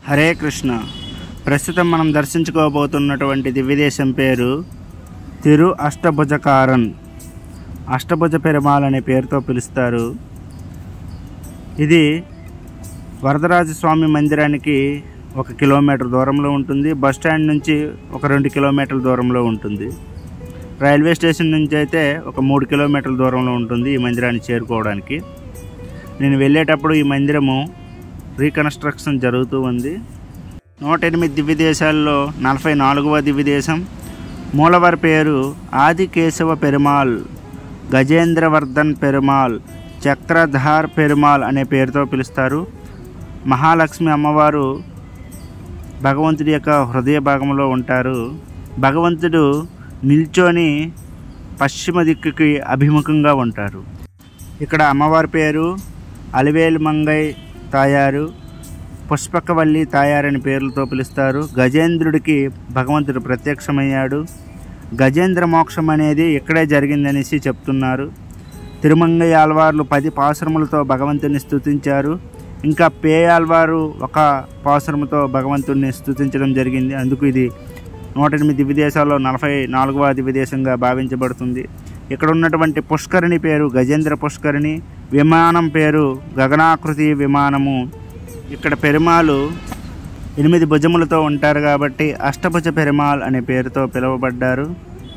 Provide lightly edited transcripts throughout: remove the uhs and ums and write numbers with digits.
హరే కృష్ణ. ప్రస్తుతం మనం దర్శించుకోబోతున్నటువంటి దివ్యదేశం పేరు తిరు అష్టభుజకారన్. అష్టభుజ పెరుమాళ్ అనే పేరుతో పిలుస్తారు. ఇది వరదరాజ స్వామి మందిరానికి 1 కిలోమీటర్ దూరంలో ఉంటుంది. బస్ స్టాండ్ నుంచి ఒక 2 కిలోమీటర్ల దూరంలో ఉంటుంది. రైల్వే స్టేషన్ నుంచి అయితే ఒక 3 కిలోమీటర్ల దూరంలో ఉంటుంది ఈ మందిరాన్ని చేరుకోవడానికి. నేను వెళ్ళేటప్పుడు ఈ మందిరము రీకన్స్ట్రక్షన్ జరుగుతూ ఉంది. 108 దివ్యదేశాల్లో 44వ దివ్యదేశం. మూలవారి పేరు ఆదికేశవ పెరుమాళ్, గజేంద్రవర్ధన్ పెరుమాళ్, చక్రధార్ పెరుమాళ్ అనే పేరుతో పిలుస్తారు. మహాలక్ష్మి అమ్మవారు భగవంతుడి యొక్క హృదయ భాగంలో ఉంటారు. భగవంతుడు నిల్చొని పశ్చిమ దిక్కుకి అభిముఖంగా ఉంటారు. ఇక్కడ అమ్మవారి పేరు అలివేలు మంగై తాయారు, పుష్పకవల్లి తాయారు అని పేర్లతో పిలుస్తారు. గజేంద్రుడికి భగవంతుడు ప్రత్యక్షమయ్యాడు. గజేంద్ర మోక్షం అనేది ఇక్కడే జరిగిందనేసి చెప్తున్నారు. తిరుమంగై ఆళ్వార్లు 10 పాసురములతో భగవంతుని స్తుతించారు. ఇంకా పేయాళ్వారు 1 పాసురముతో భగవంతుడిని స్తుతించడం జరిగింది. అందుకు ఇది 108 దివ్యదేశాల్లో 44వ దివ్యదేశంగా భావించబడుతుంది. ఇక్కడ ఉన్నటువంటి పుష్కరిణి పేరు గజేంద్ర పుష్కరిణి, విమానం పేరు గగనాకృతి విమానము. ఇక్కడ పెరుమాళు 8 భుజములతో ఉంటారు కాబట్టి అష్టభుజ పెరుమాళ్ అనే పేరుతో పిలువబడ్డారు.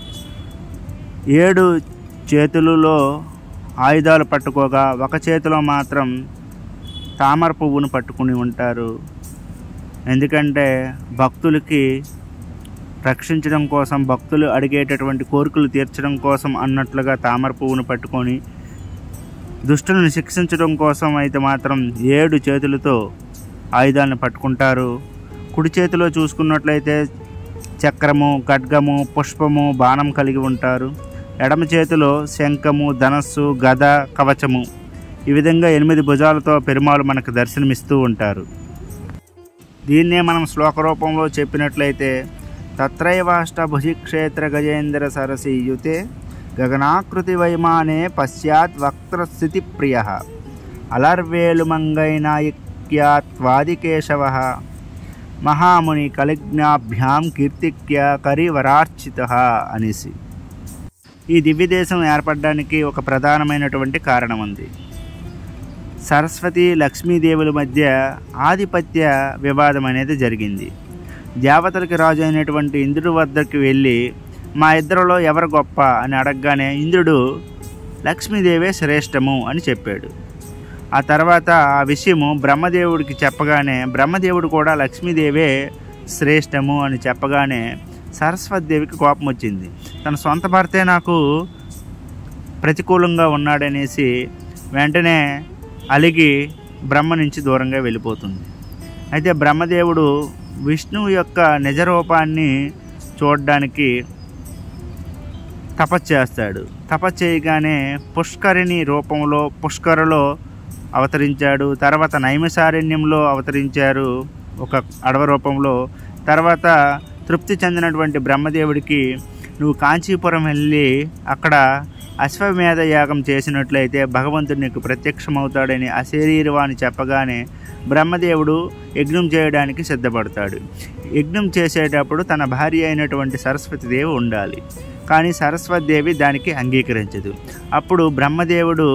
7 చేతులలో ఆయుధాలు పట్టుకోగా 1 చేతిలో మాత్రం తామర పువ్వును పట్టుకుని ఉంటారు. ఎందుకంటే భక్తులకి రక్షించడం కోసం, భక్తులు అడిగేటటువంటి కోరికలు తీర్చడం కోసం అన్నట్లుగా తామర పువ్వును పట్టుకొని, దుష్టులను శిక్షించడం కోసం అయితే మాత్రం 7 చేతులతో ఆయుధాలను పట్టుకుంటారు. కుడి చేతిలో చూసుకున్నట్లయితే చక్రము, ఖడ్గము, పుష్పము, బాణం కలిగి ఉంటారు. ఎడమ చేతిలో శంఖము, ధనస్సు, గద, కవచము. ఈ విధంగా 8 భుజాలతో పెరుమాళ్ మనకు దర్శనమిస్తూ ఉంటారు. దీన్నే మనం శ్లోక రూపంలో చెప్పినట్లయితే తత్రైవాష్టభుజి క్షేత్ర గజేంద్ర సరసీయుతే గగనాకృతి వైమానే పశ్చాత్ వక్త్రస్థితి ప్రియ అలర్వేలుమంగైనాయక్యాత్వాదికేశవ మహాముని కలిజ్ఞాభ్యాం కీర్తిక్య కరివరార్చిత అనేసి. ఈ దివ్యదేశం ఏర్పడడానికి ఒక ప్రధానమైనటువంటి కారణం ఉంది. సరస్వతి లక్ష్మీదేవుల మధ్య ఆధిపత్య వివాదం అనేది జరిగింది. దేవతలకి రాజు అయినటువంటి ఇంద్రుడి వద్దకు వెళ్ళి మా ఇద్దరిలో ఎవరు గొప్ప అని అడగగానే ఇంద్రుడు లక్ష్మీదేవే శ్రేష్టము అని చెప్పాడు. ఆ తర్వాత ఆ విషయము బ్రహ్మదేవుడికి చెప్పగానే బ్రహ్మదేవుడు కూడా లక్ష్మీదేవే శ్రేష్టము అని చెప్పగానే సరస్వతీదేవికి కోపం వచ్చింది. తన సొంత భర్తే నాకు ప్రతికూలంగా ఉన్నాడనేసి వెంటనే అలిగి బ్రహ్మ నుంచి దూరంగా వెళ్ళిపోతుంది. అయితే బ్రహ్మదేవుడు విష్ణువు యొక్క నిజరూపాన్ని చూడడానికి తపస్సు చేస్తాడు. తపస్సు చేయగానే పుష్కరిణి రూపంలో పుష్కరలో అవతరించాడు. తర్వాత నైమిసారణ్యంలో అవతరించారు ఒక అడవి రూపంలో. తర్వాత తృప్తి చెందినటువంటి బ్రహ్మదేవుడికి నువ్వు కాంచీపురం వెళ్ళి అక్కడ అశ్వమేధ యాగం చేసినట్లయితే భగవంతుడు నీకు ప్రత్యక్షమవుతాడని అశరీరవాణి చెప్పగానే బ్రహ్మదేవుడు యజ్ఞం చేయడానికి సిద్ధపడతాడు. యజ్ఞం చేసేటప్పుడు తన భార్య అయినటువంటి సరస్వతీదేవి ఉండాలి. కానీ సరస్వతీదేవి దానికి అంగీకరించదు. అప్పుడు బ్రహ్మదేవుడు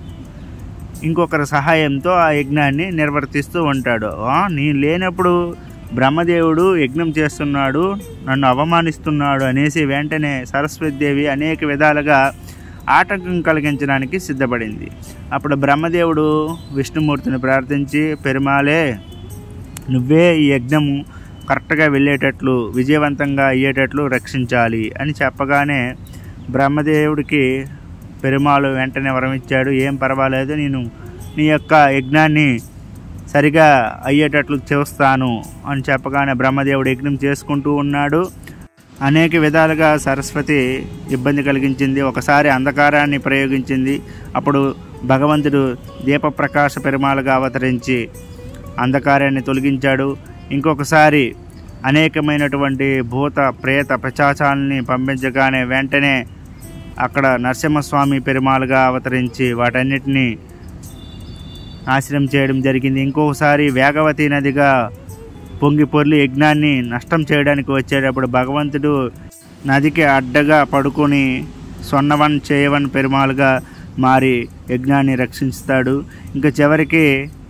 ఇంకొకరి సహాయంతో ఆ యజ్ఞాన్ని నిర్వర్తిస్తూ ఉంటాడు. నేను లేనప్పుడు బ్రహ్మదేవుడు యజ్ఞం చేస్తున్నాడు, నన్ను అవమానిస్తున్నాడు అనేసి వెంటనే సరస్వతీదేవి అనేక విధాలుగా ఆటంకం కలిగించడానికి సిద్ధపడింది. అప్పుడు బ్రహ్మదేవుడు విష్ణుమూర్తిని ప్రార్థించి పెరుమాళే నువ్వే ఈ యజ్ఞము కరెక్ట్గా వెళ్ళేటట్లు, విజయవంతంగా అయ్యేటట్లు రక్షించాలి అని చెప్పగానే బ్రహ్మదేవుడికి పెరుమాళ్ వెంటనే వరమిచ్చాడు. ఏం పర్వాలేదు, నేను నీ యొక్క యజ్ఞాన్ని సరిగా అయ్యేటట్లు చేస్తాను అని చెప్పగానే బ్రహ్మదేవుడు యజ్ఞం చేసుకుంటూ ఉన్నాడు. అనేక విధాలుగా సరస్వతి ఇబ్బంది కలిగించింది. ఒకసారి అంధకారాన్ని ప్రయోగించింది. అప్పుడు భగవంతుడు దీపప్రకాశ పెరుమాళుగా అవతరించి అంధకారాన్ని తొలగించాడు. ఇంకొకసారి అనేకమైనటువంటి భూత ప్రేత పిశాచాలని పంపించగానే వెంటనే అక్కడ నరసింహస్వామి పెరుమాళుగా అవతరించి వాటన్నిటినీ నాశనం చేయడం జరిగింది. ఇంకొకసారి వేగవతి నదిగా పొంగి పొర్లి యజ్ఞాన్ని నష్టం చేయడానికి వచ్చేటప్పుడు భగవంతుడు నదికి అడ్డగా పడుకొని సొన్నవన్ చేయవన్ పెరుమాలుగా మారి యజ్ఞాన్ని రక్షిస్తాడు. ఇంకా చివరికి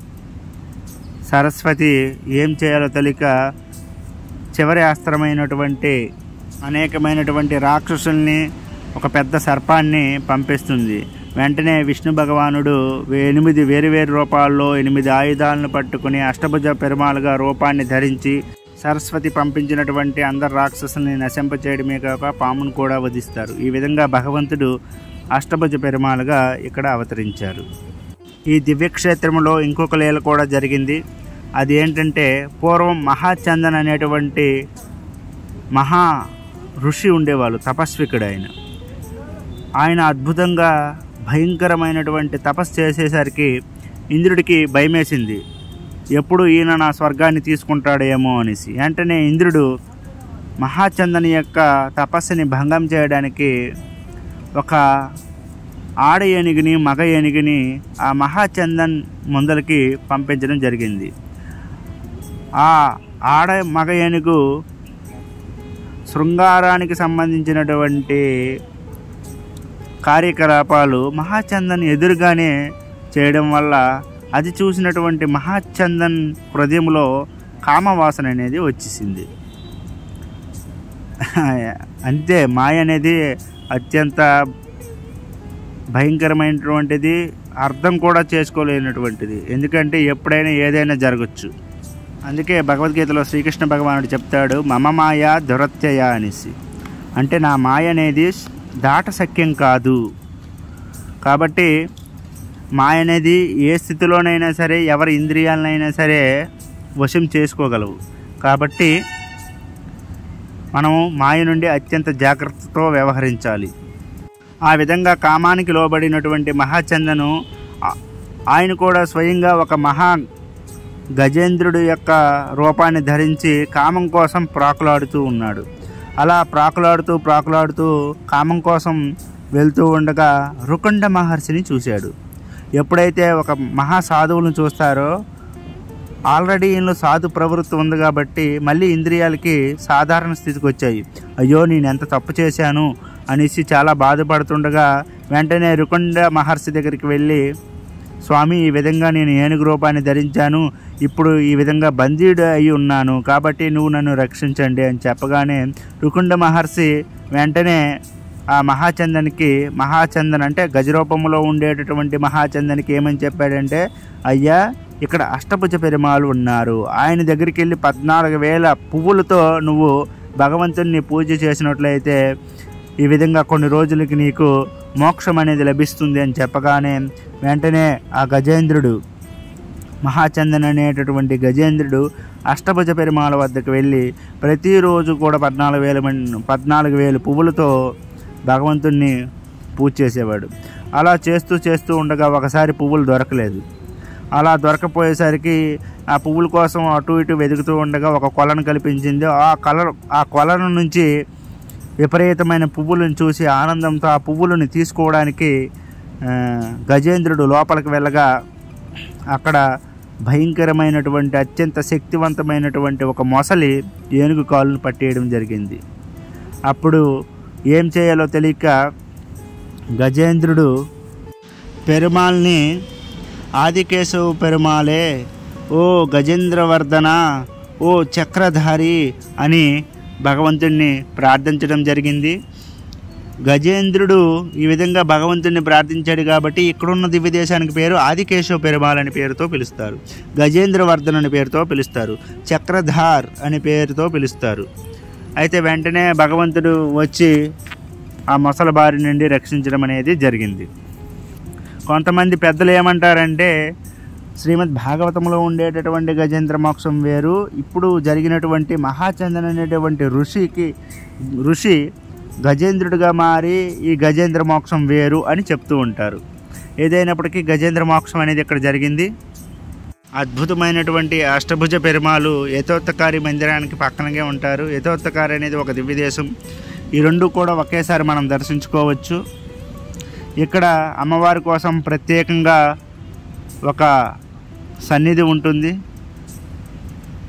సరస్వతి ఏం చేయాలో తెలియక చివరి అస్త్రమైనటువంటి అనేకమైనటువంటి రాక్షసుల్ని ఒక పెద్ద సర్పాన్ని పంపిస్తుంది. వెంటనే విష్ణు భగవానుడు 8 వేరువేరు రూపాల్లో 8 ఆయుధాలను పట్టుకుని అష్టభుజ పెరుమాలుగా రూపాన్ని ధరించి సరస్వతి పంపించినటువంటి అందరు రాక్షసుల్ని నశింపచేయడమే కాక పామును కూడా వధిస్తారు. ఈ విధంగా భగవంతుడు అష్టభుజ పెరుమాలుగా ఇక్కడ అవతరించారు. ఈ దివ్యక్షేత్రంలో ఇంకొక లీల కూడా జరిగింది. అది ఏంటంటే, పూర్వం మహాచందన్ అనేటువంటి మహా ఋషి ఉండేవాళ్ళు, తపస్వికుడు ఆయన అద్భుతంగా భయంకరమైనటువంటి తపస్సు చేసేసరికి ఇంద్రుడికి భయమేసింది, ఎప్పుడు ఈయన నా స్వర్గాన్ని తీసుకుంటాడేమో అనేసి. వెంటనే ఇంద్రుడు మహాచందని యొక్క తపస్సుని భంగం చేయడానికి ఒక ఆడ ఏనుగుని మగ ఏనుగుని ఆ మహాచందన్ ముందలకి పంపించడం జరిగింది. ఆ ఆడ మగ ఏనుగు శృంగారానికి సంబంధించినటువంటి కార్యకలాపాలు మహాచందన్ ఎదురుగానే చేయడం వల్ల అది చూసినటువంటి మహాచందన్ హృదయంలో కామవాసన అనేది వచ్చేసింది. అంతే, మాయ అనేది అత్యంత భయంకరమైనటువంటిది, అర్థం కూడా చేసుకోలేనటువంటిది. ఎందుకంటే ఎప్పుడైనా ఏదైనా జరగచ్చు. అందుకే భగవద్గీతలో శ్రీకృష్ణ భగవానుడు చెప్తాడు, మమ మాయ దురత్యయ అనేసి. అంటే నా మాయ అనేది దాటశక్యం కాదు. కాబట్టి మాయ అనేది ఏ స్థితిలోనైనా సరే ఎవరి ఇంద్రియాలనైనా సరే వశం చేసుకోగలవు. కాబట్టి మనము మాయ నుండి అత్యంత జాగ్రత్తతో వ్యవహరించాలి. ఆ విధంగా కామానికి లోబడినటువంటి మహాచందను ఆయన కూడా స్వయంగా ఒక మహా గజేంద్రుడి యొక్క రూపాన్ని ధరించి కామం కోసం ప్రాకులాడుతూ ఉన్నాడు. అలా ప్రాకులాడుతూ కామం కోసం వెళ్తూ ఉండగా రుకుండ మహర్షిని చూశాడు. ఎప్పుడైతే ఒక మహా సాధువులను చూస్తారో, ఆల్రెడీ ఈయనలో సాధు ప్రవృత్తి ఉంది కాబట్టి మళ్ళీ ఇంద్రియాలకి సాధారణ స్థితికి వచ్చాయి. అయ్యో నేను ఎంత తప్పు చేశాను అనేసి చాలా బాధపడుతుండగా వెంటనే రుకుండ మహర్షి దగ్గరికి వెళ్ళి, స్వామి ఈ విధంగా నేను ఏనుగు రూపాన్ని ధరించాను, ఇప్పుడు ఈ విధంగా బందీడు అయి ఉన్నాను, కాబట్టి నువ్వు నన్ను రక్షించండి అని చెప్పగానే రుకుండ మహర్షి వెంటనే ఆ మహాచందన్ అంటే గజరూపంలో ఉండేటటువంటి మహాచందన్కి ఏమని చెప్పాడంటే, అయ్యా ఇక్కడ అష్టభుజ పెరుమాలు ఉన్నారు, ఆయన దగ్గరికి వెళ్ళి 14,000 పువ్వులతో నువ్వు భగవంతుడిని పూజ చేసినట్లయితే ఈ విధంగా కొన్ని రోజులకి నీకు మోక్షం అనేది లభిస్తుంది అని చెప్పగానే వెంటనే ఆ గజేంద్రుడు, మహాచందన్ అనేటటువంటి గజేంద్రుడు అష్టభుజ పెరుమాల వద్దకు వెళ్ళి ప్రతిరోజు కూడా 14,000 పువ్వులతో భగవంతుణ్ణి పూజ చేసేవాడు. అలా చేస్తూ ఉండగా ఒకసారి పువ్వులు దొరకలేదు. అలా దొరకపోయేసరికి ఆ పువ్వుల కోసం అటు ఇటు వెతుకుతూ ఉండగా ఒక కొలను కల్పించింది. ఆ కొలను నుంచి విపరీతమైన పువ్వులను చూసి ఆనందంతో ఆ పువ్వులను తీసుకోవడానికి గజేంద్రుడు లోపలికి వెళ్ళగా అక్కడ భయంకరమైనటువంటి అత్యంత శక్తివంతమైనటువంటి ఒక మొసలి ఏనుగు కాలును పట్టేయడం జరిగింది. అప్పుడు ఏం చేయాలో తెలియక గజేంద్రుడు పెరుమాల్ని, ఆదికేశవ పెరుమాలే, ఓ గజేంద్రవర్ధన, ఓ చక్రధారి అని భగవంతుణ్ణి ప్రార్థించడం జరిగింది. గజేంద్రుడు ఈ విధంగా భగవంతుడిని ప్రార్థించాడు కాబట్టి ఇక్కడున్న దివ్యదేశానికి పేరు ఆదికేశవ పెరుమాల్ అనే పేరుతో పిలుస్తారు, గజేంద్రవర్ధన్ అనే పేరుతో పిలుస్తారు, చక్రధార్ అనే పేరుతో పిలుస్తారు. అయితే వెంటనే భగవంతుడు వచ్చి ఆ మొసల బారి నుండి రక్షించడం అనేది జరిగింది. కొంతమంది పెద్దలు ఏమంటారంటే, శ్రీమద్ భాగవతంలో ఉండేటటువంటి గజేంద్ర మోక్షం వేరు, ఇప్పుడు జరిగినటువంటి మహాచందన్ అనేటువంటి ఋషి గజేంద్రుడిగా మారి ఈ గజేంద్ర మోక్షం వేరు అని చెప్తూ ఉంటారు. ఏదైనప్పటికీ గజేంద్ర మోక్షం అనేది ఇక్కడ జరిగింది. అద్భుతమైనటువంటి అష్టభుజ పెరుమాలు యథోత్తకారి మందిరానికి పక్కనగే ఉంటారు. యథోత్తకారి అనేది ఒక దివ్యదేశం. ఈ రెండు కూడా ఒకేసారి మనం దర్శించుకోవచ్చు. ఇక్కడ అమ్మవారి కోసం ప్రత్యేకంగా ఒక సన్నిధి ఉంటుంది.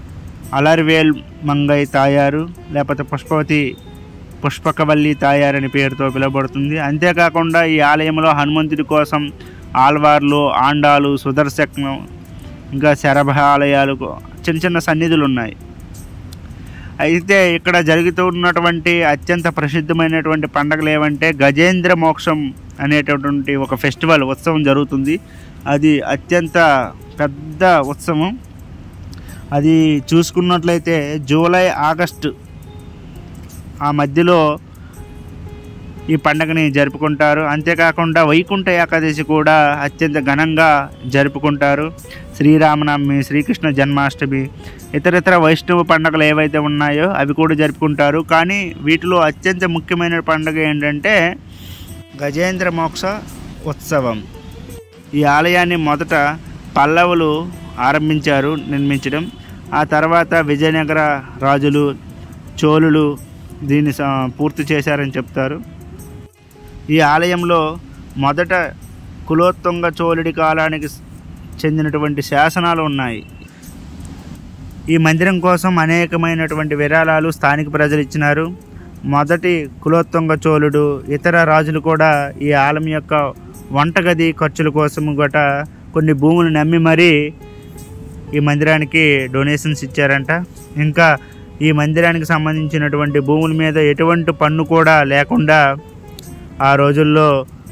అలర్వేల్ మంగై తాయారు లేకపోతే పుష్పకవల్లి తాయారు అని పేరుతో పిలువబడుతుంది. అంతేకాకుండా ఈ ఆలయంలో హనుమంతుడి కోసం ఆల్వార్లు, ఆండాలు, సుదర్శనం, ఇంకా శరభ ఆలయాలు, చిన్న చిన్న సన్నిధులు ఉన్నాయి. అయితే ఇక్కడ జరుగుతున్నటువంటి అత్యంత ప్రసిద్ధమైనటువంటి పండుగలు ఏమంటే గజేంద్ర మోక్షం అనేటటువంటి ఒక ఫెస్టివల్ ఉత్సవం జరుగుతుంది. అది అత్యంత పెద్ద ఉత్సవం. అది చూసుకున్నట్లయితే జూలై, ఆగస్టు ఆ మధ్యలో ఈ పండుగని జరుపుకుంటారు. అంతేకాకుండా వైకుంఠ ఏకాదశి కూడా అత్యంత ఘనంగా జరుపుకుంటారు. శ్రీరామనవమి, శ్రీకృష్ణ జన్మాష్టమి, ఇతర వైష్ణవ పండుగలు ఏవైతే ఉన్నాయో అవి కూడా జరుపుకుంటారు. కానీ వీటిలో అత్యంత ముఖ్యమైన పండుగ ఏంటంటే గజేంద్ర మోక్ష ఉత్సవం. ఈ ఆలయాన్ని మొదట పల్లవులు ఆరంభించారు నిర్మించడం. ఆ తర్వాత విజయనగర రాజులు, చోళులు దీన్ని పూర్తి చేశారని చెప్తారు. ఈ ఆలయంలో మొదట కులోత్తుంగ చోళుడి కాలానికి చెందినటువంటి శాసనాలు ఉన్నాయి. ఈ మందిరం కోసం అనేకమైనటువంటి విరాళాలు స్థానిక ప్రజలు ఇచ్చినారు. మొదటి కులోత్తుంగ చోళుడు, ఇతర రాజులు కూడా ఈ ఆలయం యొక్క వంటగది ఖర్చుల కోసం గట కొన్ని భూములు నమ్మి మరీ ఈ మందిరానికి డొనేషన్స్ ఇచ్చారంట. ఇంకా ఈ మందిరానికి సంబంధించినటువంటి భూముల మీద ఎటువంటి పన్ను కూడా లేకుండా ఆ రోజుల్లో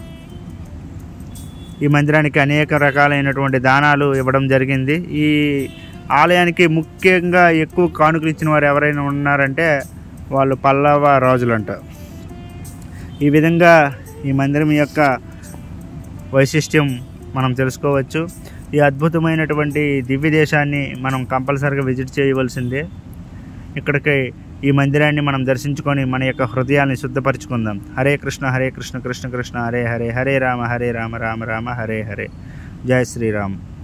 ఈ మందిరానికి అనేక రకాలైనటువంటి దానాలు ఇవ్వడం జరిగింది. ఈ ఆలయానికి ముఖ్యంగా ఎక్కువ కానుకలు ఇచ్చిన వారు ఎవరైనా ఉన్నారంటే వాళ్ళు పల్లవ రాజులంట. ఈ విధంగా ఈ మందిరం యొక్క వైశిష్ట్యం మనం తెలుసుకోవచ్చు. ఈ అద్భుతమైనటువంటి దివ్య దేశాన్ని మనం కంపల్సరీగా విజిట్ చేయవలసిందే. ఇక్కడికి ఈ మందిరాన్ని మనం దర్శించుకొని మన యొక్క హృదయాన్ని శుద్ధపరచుకుందాం. హరే కృష్ణ హరే కృష్ణ కృష్ణ కృష్ణ హరే హరే, హరే రామ రామ రామ హరే హరే. జై శ్రీరామ్.